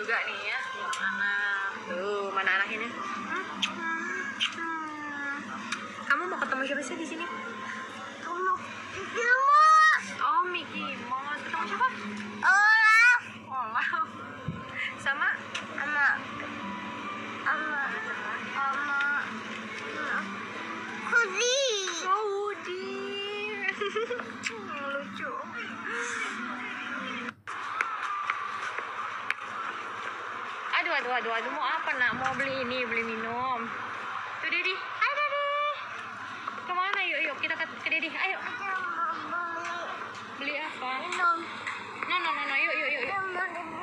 juga nih ya, anak. Tuh, mana anak ini? Kamu mau ketemu siapa sih di sini? Oh, Mickey Mouse. Ketemu siapa? Olaf. Sama? Woody. Lucu. Aduh, mau apa nak? Mau beli minum. Tuh Dedi. Hai Dedi. Kemana? Yuk kita ke Dedi. Ayo. Beli apa? No, yuk.